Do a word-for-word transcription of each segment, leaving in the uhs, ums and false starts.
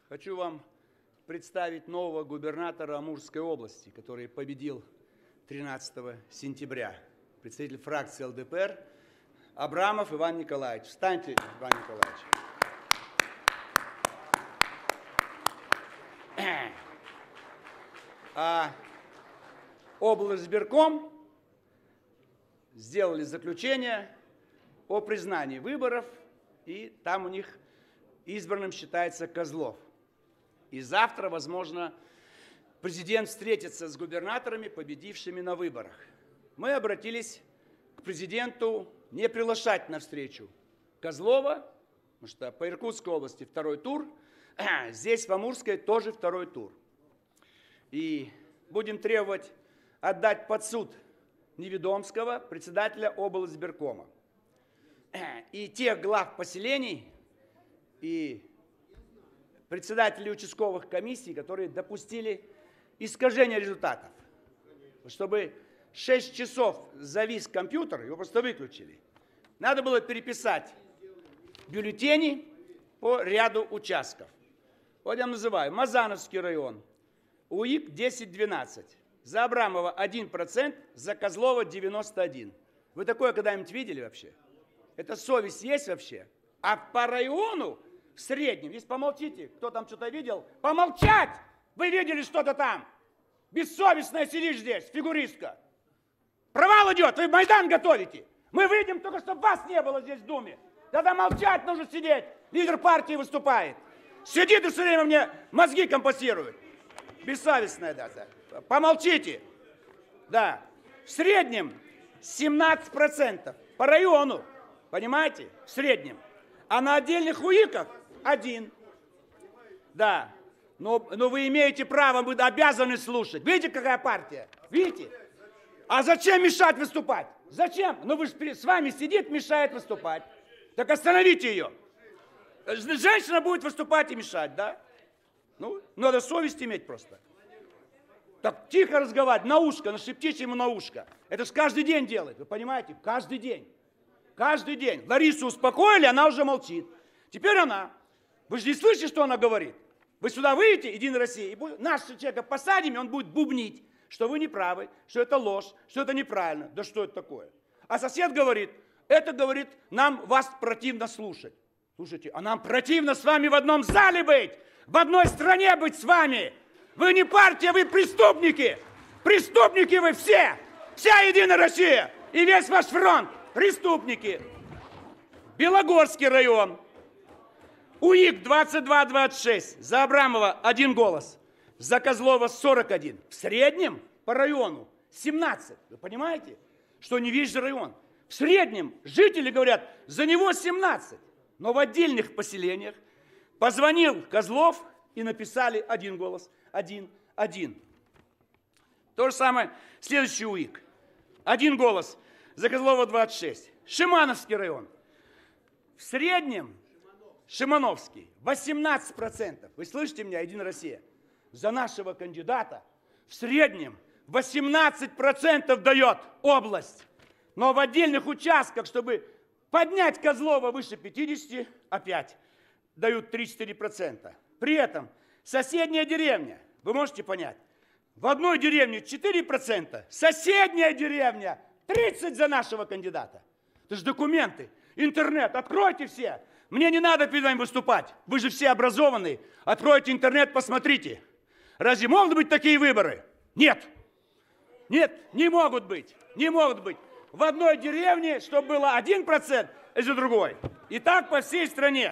Хочу вам представить нового губернатора Амурской области, который победил тринадцатого сентября. Представитель фракции эл дэ пэ эр Абрамов Иван Николаевич. Встаньте, Иван Николаевич. А облсбирком сделали заключение о признании выборов, и там у них избранным считается Козлов. И завтра, возможно, президент встретится с губернаторами, победившими на выборах. Мы обратились к президенту не приглашать на встречу Козлова, потому что по Иркутской области второй тур, здесь в Амурской тоже второй тур. И будем требовать отдать под суд Неведомского, председателя облсбиркома, и тех глав поселений, и председателей участковых комиссий, которые допустили искажение результатов. Чтобы шесть часов завис компьютер, его просто выключили. Надо было переписать бюллетени по ряду участков. Вот я называю. Мазановский район. УИК десять двенадцать. За Абрамова один процент, за Козлова девяносто один. Вы такое когда-нибудь видели вообще? Это совесть есть вообще? А по району в среднем, если помолчите, кто там что-то видел, помолчать! Вы видели что-то там? Бессовестная сидишь здесь, фигуристка. Провал идет, вы Майдан готовите. Мы выйдем только, чтобы вас не было здесь в Думе. Тогда молчать нужно сидеть. Лидер партии выступает. Сидит и все время мне мозги компостирует. Бессовестная, да. Помолчите. Да. В среднем семнадцать процентов по району. Понимаете? В среднем. А на отдельных УИКах один. Да. Но, но вы имеете право, вы обязаны слушать. Видите, какая партия? Видите? А зачем мешать выступать? Зачем? Ну вы же с вами сидит, мешает выступать. Так остановите ее. Женщина будет выступать и мешать, да? Ну, надо совесть иметь просто. Так тихо разговаривать, на ушко, нашептите ему на ушко. Это же каждый день делает, вы понимаете? Каждый день. Каждый день. Ларису успокоили, она уже молчит. Теперь она. Вы же не слышите, что она говорит? Вы сюда выйдете, Единая Россия, и нашего человека посадим, и он будет бубнить, что вы не правы, что это ложь, что это неправильно. Да что это такое? А сосед говорит, это, говорит, нам вас противно слушать. Слушайте, а нам противно с вами в одном зале быть, в одной стране быть с вами. Вы не партия, вы преступники. Преступники вы все. Вся Единая Россия и весь ваш фронт. Преступники. Белогорский район. УИК двадцать два двадцать шесть. За Абрамова один голос. За Козлова сорок один. В среднем по району семнадцать. Вы понимаете, что не весь же район. В среднем жители говорят, за него семнадцать. Но в отдельных поселениях позвонил Козлов и написали один голос. Один, один. То же самое следующий УИК. Один голос. За Козлова двадцать шесть. Шимановский район. В среднем Шимановский восемнадцать процентов. Вы слышите меня, Единая Россия? За нашего кандидата в среднем восемнадцать процентов дает область. Но в отдельных участках, чтобы поднять Козлова выше пятидесяти, опять дают три-четыре процента. При этом соседняя деревня, вы можете понять, в одной деревне четыре процента, соседняя деревня тридцать за нашего кандидата. Это же документы, интернет, откройте все. Мне не надо перед вами выступать, вы же все образованные. Откройте интернет, посмотрите. Разве могут быть такие выборы? Нет. Нет, не могут быть, не могут быть. В одной деревне, чтобы было один процент, и за другой. И так по всей стране.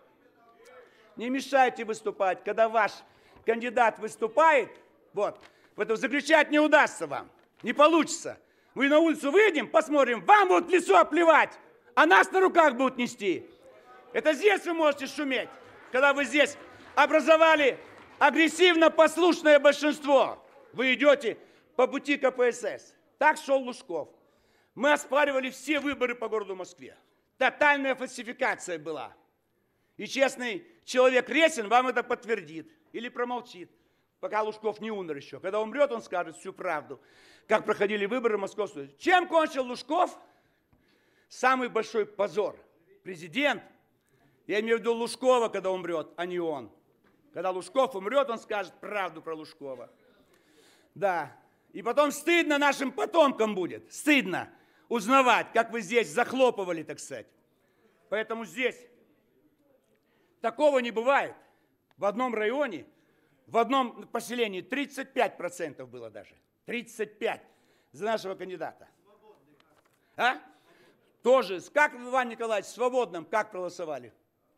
Не мешайте выступать. Когда ваш кандидат выступает, вот, поэтому заключать не удастся вам, не получится. Мы на улицу выйдем, посмотрим, вам будут в лицо плевать, а нас на руках будут нести. Это здесь вы можете шуметь, когда вы здесь образовали агрессивно-послушное большинство. Вы идете по пути ка пэ эс эс. Так шел Лужков. Мы оспаривали все выборы по городу Москве. Тотальная фальсификация была. И честный человек Ресин вам это подтвердит или промолчит, пока Лужков не умер еще. Когда умрет, он скажет всю правду, как проходили выборы в Московскую. Чем кончил Лужков? Самый большой позор. Президент, я имею в виду Лужкова, когда умрет, а не он. Когда Лужков умрет, он скажет правду про Лужкова. Да. И потом стыдно нашим потомкам будет. Стыдно узнавать, как вы здесь захлопывали, так сказать. Поэтому здесь такого не бывает. В одном районе, в одном поселении тридцать пять процентов было даже. тридцать пять за нашего кандидата. А? Тоже, как, Иван Николаевич, в свободном, как проголосовали?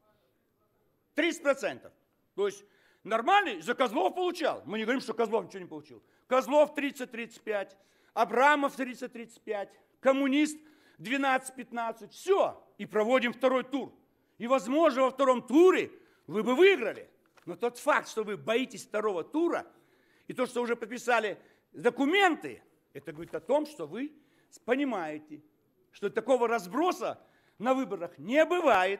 тридцать процентов. То есть нормальный, за Козлов получал. Мы не говорим, что Козлов ничего не получил. Козлов тридцать тридцать пять, Абрамов тридцать тридцать пять, коммунист двенадцать пятнадцать. Все. И проводим второй тур. И, возможно, во втором туре вы бы выиграли. Но тот факт, что вы боитесь второго тура, и то, что уже подписали документы, это говорит о том, что вы понимаете, что такого разброса на выборах не бывает,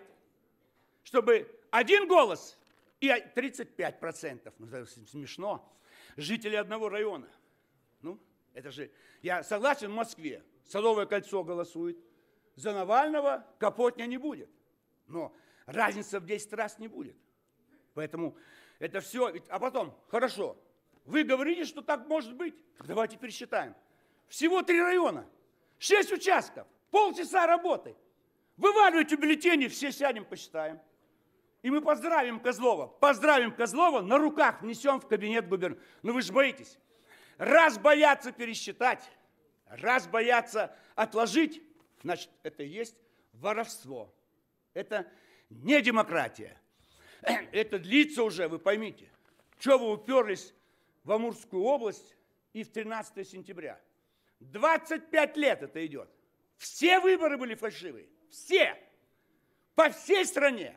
чтобы один голос и тридцать пять процентов, ну это смешно, жители одного района. Ну, это же, я согласен, в Москве Садовое кольцо голосует, за Навального Капотня не будет, но разница в десять раз не будет. Поэтому это все, а потом, хорошо, вы говорите, что так может быть, давайте пересчитаем. Всего три района, шесть участков, полчаса работы. Вываливайте бюллетени, все сядем, посчитаем. И мы поздравим Козлова, поздравим Козлова, на руках внесем в кабинет губернатора. Но вы же боитесь. Раз боятся пересчитать, раз боятся отложить, значит, это и есть воровство. Это не демократия. Это длится уже, вы поймите. Чего вы уперлись в Амурскую область и в тринадцатое сентября? двадцать пять лет это идет. Все выборы были фальшивые. Все. По всей стране.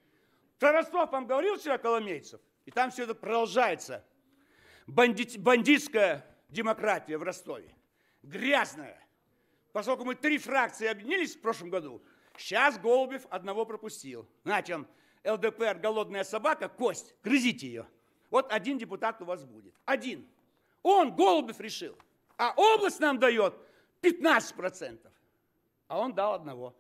Тарасов вам говорил вчера, Коломейцев, и там все это продолжается. Бандит, бандитская демократия в Ростове. Грязная. Поскольку мы три фракции объединились в прошлом году, сейчас Голубев одного пропустил. Знаете, он ЛДПР голодная собака, кость, грызите ее. Вот один депутат у вас будет. Один. Он, Голубев, решил. А область нам дает пятнадцать процентов. А он дал одного.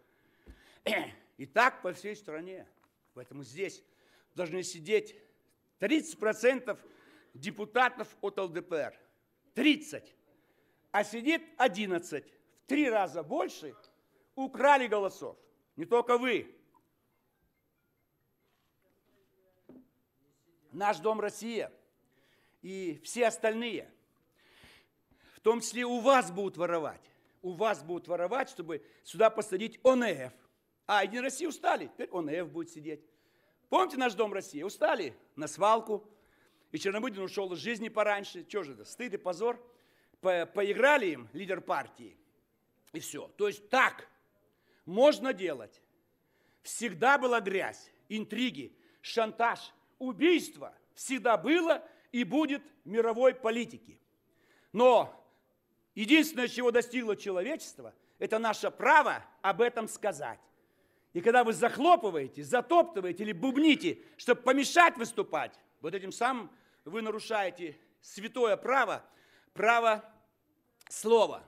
И так по всей стране. Поэтому здесь должны сидеть тридцать процентов депутатов от ЛДПР. тридцать. А сидит одиннадцать. В три раза больше украли голосов. Не только вы. Наш Дом Россия и все остальные, в том числе у вас будут воровать. У вас будут воровать, чтобы сюда посадить ОНФ. А, Единая Россия устали, теперь ОНФ будет сидеть. Помните наш Дом России? Устали на свалку. И Чернобыльдин ушел из жизни пораньше. Чего же это? Стыд и позор. По поиграли им, лидер партии. И все. То есть так можно делать. Всегда была грязь, интриги, шантаж, убийство. Всегда было и будет в мировой политике. Но единственное, чего достигло человечество, это наше право об этом сказать. И когда вы захлопываете, затоптываете или бубните, чтобы помешать выступать, вот этим самым вы нарушаете святое право, право слова.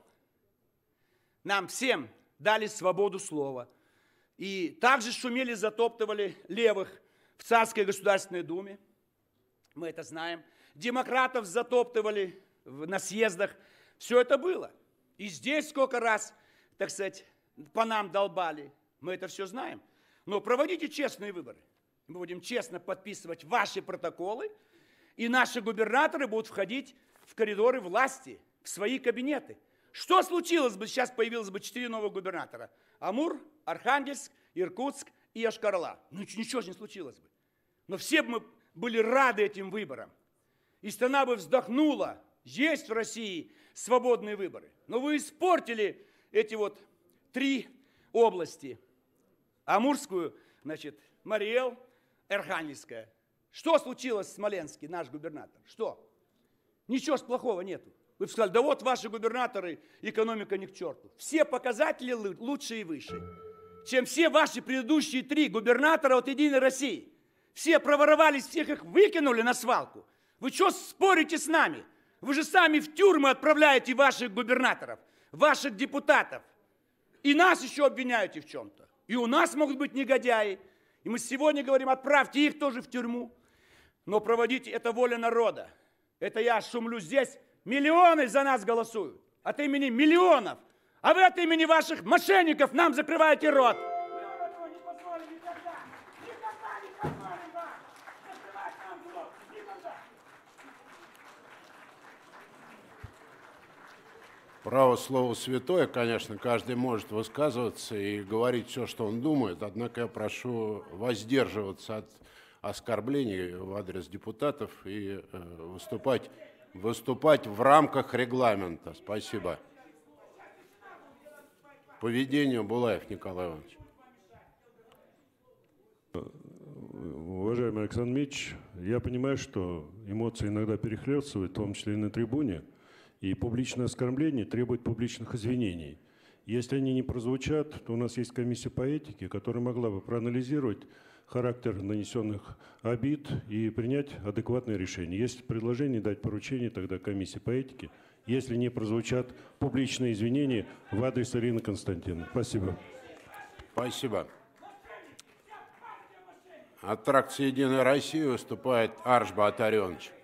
Нам всем дали свободу слова. И также шумели, затоптывали левых в Царской Государственной Думе. Мы это знаем. Демократов затоптывали на съездах. Все это было. И здесь сколько раз, так сказать, по нам долбали. Мы это все знаем. Но проводите честные выборы. Мы будем честно подписывать ваши протоколы, и наши губернаторы будут входить в коридоры власти, в свои кабинеты. Что случилось бы, сейчас появилось бы четыре новых губернатора? Амур, Архангельск, Иркутск и Йошкар-Ола. Ну ничего же не случилось бы. Но все бы мы были рады этим выборам. И страна бы вздохнула. Есть в России свободные выборы. Но вы испортили эти вот три области. Амурскую, значит, Мариэл, Архангельская. Что случилось в Смоленске, наш губернатор? Что? Ничего плохого нету. Вы сказали, да вот ваши губернаторы, экономика ни к черту. Все показатели лучше и выше, чем все ваши предыдущие три губернатора от Единой России. Все проворовались, всех их выкинули на свалку. Вы что спорите с нами? Вы же сами в тюрьмы отправляете ваших губернаторов, ваших депутатов. И нас еще обвиняете в чем-то. И у нас могут быть негодяи. И мы сегодня говорим, отправьте их тоже в тюрьму. Но проводить это воля народа. Это я шумлю здесь, миллионы за нас голосуют. От имени миллионов. А вы от имени ваших мошенников нам закрываете рот. Мы этого не позволим никогда. Никогда не позволим вам закрывать нам рот. Никогда. Право слова святое, конечно, каждый может высказываться и говорить все, что он думает, однако я прошу воздерживаться от оскорблений в адрес депутатов и э, выступать, выступать в рамках регламента. Спасибо. Поведение Булаев Николай Иванович. Уважаемый Александр Митч, я понимаю, что эмоции иногда перехлестывают, в том числе и на трибуне, и публичное оскорбление требует публичных извинений. Если они не прозвучат, то у нас есть комиссия по этике, которая могла бы проанализировать характер нанесенных обид и принять адекватное решение. Есть предложение дать поручение тогда комиссии по этике, если не прозвучат публичные извинения в адрес Ирины Константиновны. Спасибо. Спасибо. От фракции «Единая Россия» выступает Арш Батарьонович.